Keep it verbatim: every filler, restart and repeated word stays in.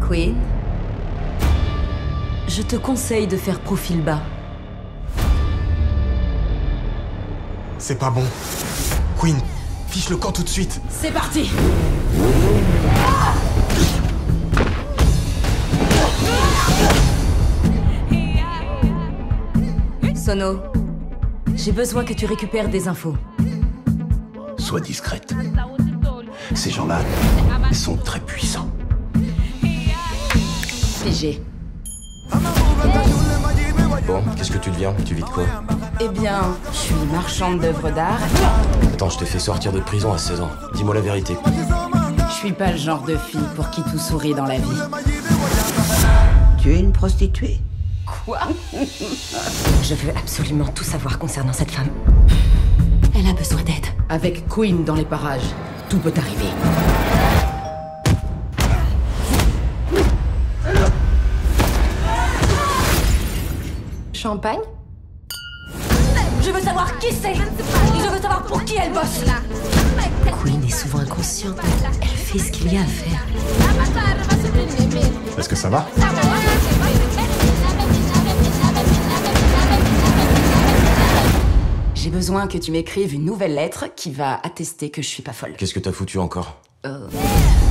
Queen, je te conseille de faire profil bas. C'est pas bon. Queen, fiche le camp tout de suite. C'est parti! Sono, j'ai besoin que tu récupères des infos. Sois discrète. Ces gens-là sont très puissants. Figé. Bon, qu'est-ce que tu deviens? Tu vis de quoi? Eh bien, je suis marchande d'œuvres d'art. Attends, je t'ai fait sortir de prison à seize ans. Dis-moi la vérité. Je suis pas le genre de fille pour qui tout sourit dans la vie. Tu es une prostituée? Quoi? Je veux absolument tout savoir concernant cette femme. Elle a besoin d'aide. Avec Queen dans les parages, tout peut arriver. Champagne? Je veux savoir qui c'est. Je veux savoir pour qui elle bosse. Queen est souvent inconsciente. Elle fait ce qu'il y a à faire. Est-ce que ça va? J'ai besoin que tu m'écrives une nouvelle lettre qui va attester que je suis pas folle. Qu'est-ce que t'as foutu encore? Euh...